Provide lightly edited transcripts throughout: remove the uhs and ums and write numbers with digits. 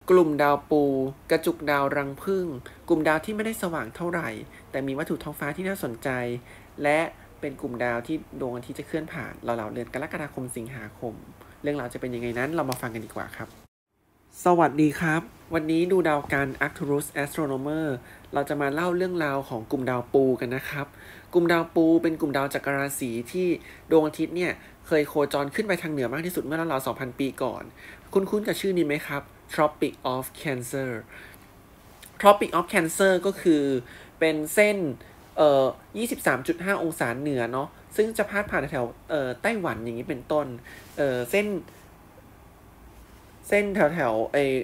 กลุ่มดาวปูกระจุกดาวรังผึ้งกลุ่มดาวที่ไม่ได้สว่างเท่าไหร่แต่มีวัตถุท้องฟ้าที่น่าสนใจและเป็นกลุ่มดาวที่ดวงอาทิตย์จะเคลื่อนผ่านราวๆเดือนกรกฎาคมสิงหาคมเรื่องราวจะเป็นยังไงนั้นเรามาฟังกันดีกว่าครับสวัสดีครับวันนี้ดูดาวกัน Arcturus Astronomer เราจะมาเล่าเรื่องราวของกลุ่มดาวปูกันนะครับกลุ่มดาวปูเป็นกลุ่มดาวจักรราศีที่ดวงอาทิตย์เนี่ยเคยโคจรขึ้นไปทางเหนือมากที่สุดเมื่อราวๆ 2,000 ปีก่อนคุ้นๆกับชื่อนี้ไหมครับ Tropic of Cancer Tropic of Cancer ก็คือเป็นเส้น23.5 องศาเหนือเนาะซึ่งจะพาดผ่านแถวไต้หวันอย่างนี้เป็นต้นเส้นแถว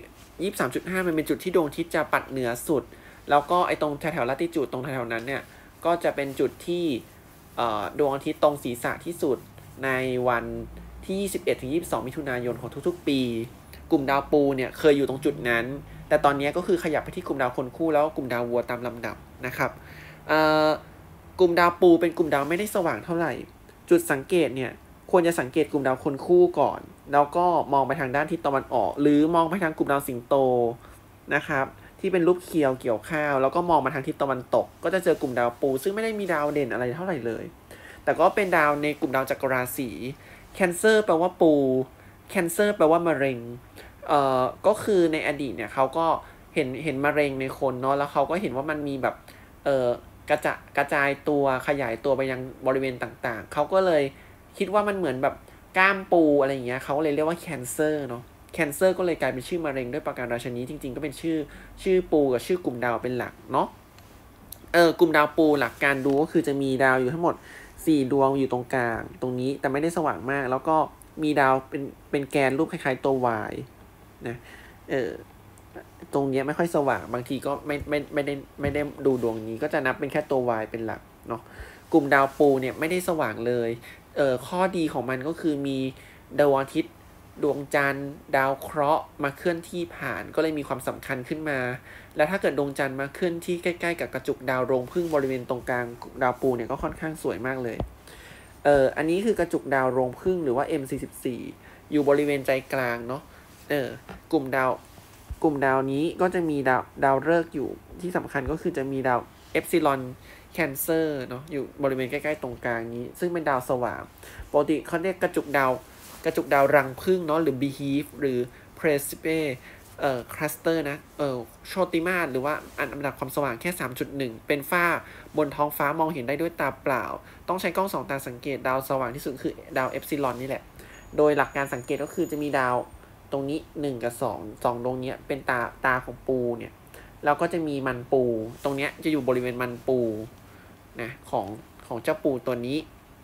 23.5 มันเป็นจุดที่ดวงอาทิตย์จะปัดเหนือสุดแล้วก็ตรงแถวลัติจูดตรงแถวนั้นเนี่ยก็จะเป็นจุดที่ดวงอาทิตย์ตรงศีรษะที่สุดในวันที่ 21-22 มิถุนายนของทุกๆปีกลุ่มดาวปูเนี่ยเคยอยู่ตรงจุดนั้นแต่ตอนนี้ก็คือขยับไปที่กลุ่มดาวคนคู่แล้วก็กลุ่มดาววัวตามลำดับนะครับกลุ่มดาวปูเป็นกลุ่มดาวไม่ได้สว่างเท่าไหร่จุดสังเกตเนี่ยควรจะสังเกตกลุ่มดาวคนคู่ก่อนแล้วก็มองไปทางด้านทิศตะวันออกหรือมองไปทางกลุ่มดาวสิงโตนะครับที่เป็นรูปเคียวเกี่ยวข้าวแล้วก็มองมาทางทิศตะวันตกก็จะเจอกลุ่มดาวปูซึ่งไม่ได้มีดาวเด่นอะไรเท่าไหร่เลยแต่ก็เป็นดาวในกลุ่มดาวจักรราศีแคนเซอร์แปลว่าปูแคนเซอร์แปลว่ามะเร็งก็คือในอดีตเนี่ยเขาก็เห็นมะเร็งในคนเนาะแล้วเขาก็เห็นว่ามันมีแบบกระจายตัวขยายตัวไปยังบริเวณต่างๆเขาก็เลยคิดว่ามันเหมือนแบบก้ามปูอะไรอย่างเงี้ยเขาเลยเรียกว่าแคนเซอร์เนาะแคนเซอร์ก็เลยกลายเป็นชื่อมะเร็งด้วยประการราชนีจริงๆก็เป็นชื่อปูกับชื่อกลุ่มดาวเป็นหลักเนาะกลุ่มดาวปูหลักการดูก็คือจะมีดาวอยู่ทั้งหมด4 ดวงอยู่ตรงกลางตรงนี้แต่ไม่ได้สว่างมากแล้วก็มีดาวเป็นแกนรูปคล้ายๆตัว Y นะตรงนี้ไม่ค่อยสว่างบางทีก็ไม่ได้ดูดวงนี้ก็จะนับเป็นแค่ตัว Y เป็นหลักเนาะกลุ่มดาวปูเนี่ยไม่ได้สว่างเลยข้อดีของมันก็คือมีดวงอาทิตย์ดวงจันทร์ดาวเคราะห์มาเคลื่อนที่ผ่านก็เลยมีความสำคัญขึ้นมาแล้วถ้าเกิดดวงจันทร์มาเคลื่อนที่ใกล้ๆกับกระจุกดาวโรงผึ้งบริเวณตรงกลางดาวปูเนี่ยก็ค่อนข้างสวยมากเลยอันนี้คือกระจุกดาวโรงผึ้งหรือว่า M44 อยู่บริเวณใจกลางเนาะกลุ่มดาวนี้ก็จะมีดาวฤกษ์อยู่ที่สำคัญก็คือจะมีดาวเอพซิลอนแคนเซอร์เนาะอยู่บริเวณใกล้ๆตรงกลางนี้ซึ่งเป็นดาวสว่างปกติเขาเรียกกระจุกดาวรังผึ้งเนาะหรือ Beehive หรือ Precipiceคลัสเตอร์นะโชติมาหรือว่าอันดับความสว่างแค่ 3.1 เป็นฝ้าบนท้องฟ้ามองเห็นได้ด้วยตาเปล่าต้องใช้กล้อง2 ตาสังเกตดาวสว่างที่สุดคือดาวเอพซิลอนนี่แหละโดยหลักการสังเกตก็คือจะมีดาวตรงนี้1กับ2ดวงนี้เป็นตาของปูเนี่ยแล้วก็จะมีมันปูตรงนี้จะอยู่บริเวณมันปูนะของเจ้าปูตัวนี้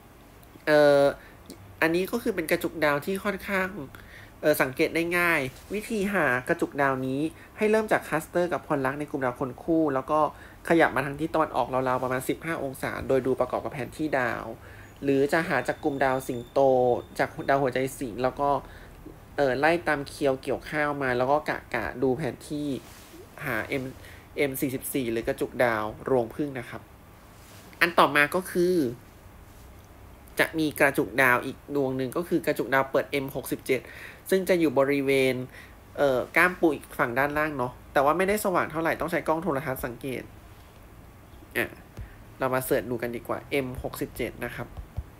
อันนี้ก็คือเป็นกระจุกดาวที่ค่อนข้างสังเกตได้ง่ายวิธีหากระจุกดาวนี้ให้เริ่มจากคลัสเตอร์กับพลลักษณ์ในกลุ่มดาวคนคู่แล้วก็ขยับมาทางทิศตะวันออกราวๆประมาณ15 องศาโดยดูประกอบกับแผนที่ดาวหรือจะหาจากกลุ่มดาวสิงโตจากดาวหัวใจสิงห์แล้วก็ไล่ตามเคียวเกี่ยวข้าวมาแล้วก็กะดูแผนที่หา M44 หรือกระจุกดาวรวงผึ้งนะครับอันต่อมาก็คือจะมีกระจุกดาวอีกดวงหนึ่งก็คือกระจุกดาวเปิด M67 ซึ่งจะอยู่บริเวณก้ามปูอีกฝั่งด้านล่างเนาะแต่ว่าไม่ได้สว่างเท่าไหร่ต้องใช้กล้องโทรทัศน์สังเกตเรามาเสิร์ชดูกันดีกว่า M67 นะครับ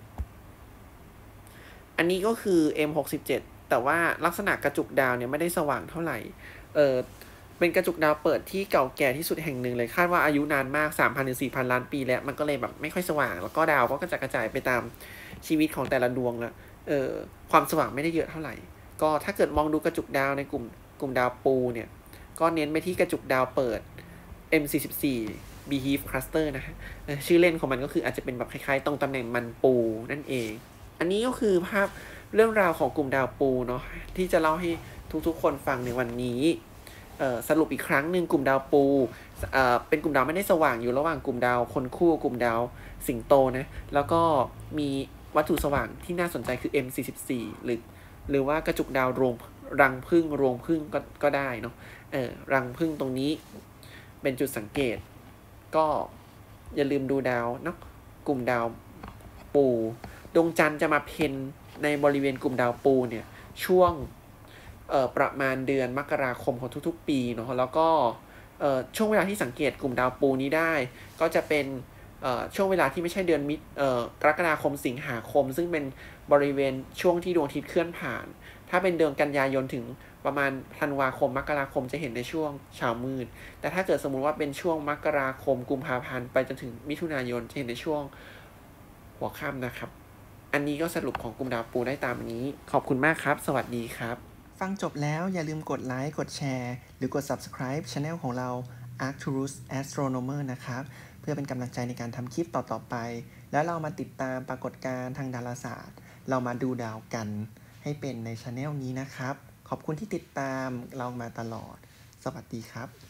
อันนี้ก็คือ M67 แต่ว่าลักษณะกระจุกดาวเนี่ยไม่ได้สว่างเท่าไหร่เป็นกระจุกดาวเปิดที่เก่าแก่ที่สุดแห่งหนึ่งเลยคาดว่าอายุนานมาก 3,000 ถึง 4,000 ล้านปีแล้วมันก็เลยแบบไม่ค่อยสว่างแล้วก็ดาวก็กระจายไปตามชีวิตของแต่ละดวงแล้วความสว่างไม่ได้เยอะเท่าไหร่ก็ถ้าเกิดมองดูกระจุกดาวในกลุ่มดาวปูเนี่ยก็เน้นไปที่กระจุกดาวเปิด M44 Beehive Cluster นะฮะชื่อเล่นของมันก็คืออาจจะเป็นแบบคล้ายๆตรงตำแหน่งมันปูนั่นเองอันนี้ก็คือภาพเรื่องราวของกลุ่มดาวปูเนาะที่จะเล่าให้ทุกๆคนฟังในวันนี้สรุปอีกครั้งหนึ่งกลุ่มดาวปูเป็นกลุ่มดาวไม่ได้สว่างอยู่ระหว่างกลุ่มดาวคนคู่กลุ่มดาวสิงโตนะแล้วก็มีวัตถุสว่างที่น่าสนใจคือ M44 หรือว่ากระจุกดาวรังผึ้งรวงผึ้งก็ได้เนาะรังผึ้งตรงนี้เป็นจุดสังเกตก็อย่าลืมดูดาวเนาะกลุ่มดาวปูดวงจันทร์จะมาเพ็ญในบริเวณกลุ่มดาวปูเนี่ยช่วงประมาณเดือนมกราคมของทุกๆปีเนาะแล้วก็ช่วงเวลาที่สังเกตกลุ่มดาวปูนี้ได้ก็จะเป็นช่วงเวลาที่ไม่ใช่เดือนกรกฎาคมสิงหาคมซึ่งเป็นบริเวณช่วงที่ดวงอาทิตย์เคลื่อนผ่านถ้าเป็นเดือนกันยายนถึงประมาณธันวาคมมกราคมจะเห็นในช่วงเช้ามืดแต่ถ้าเกิดสมมุติว่าเป็นช่วงมกราคมกุมภาพันธ์ไปจนถึงมิถุนายนจะเห็นในช่วงหัวค่ำนะครับอันนี้ก็สรุปของกลุ่มดาวปูได้ตามนี้ขอบคุณมากครับสวัสดีครับฟังจบแล้วอย่าลืมกดไลค์กดแชร์หรือกด Subscribe Channel ของเรา Arcturus Astronomer นะครับเพื่อเป็นกำลังใจในการทำคลิปต่อๆไปแล้วเรามาติดตามปรากฏการณ์ทางดาราศาสตร์เรามาดูดาวกันให้เป็นใน Channel นี้นะครับขอบคุณที่ติดตามเรามาตลอดสวัสดีครับ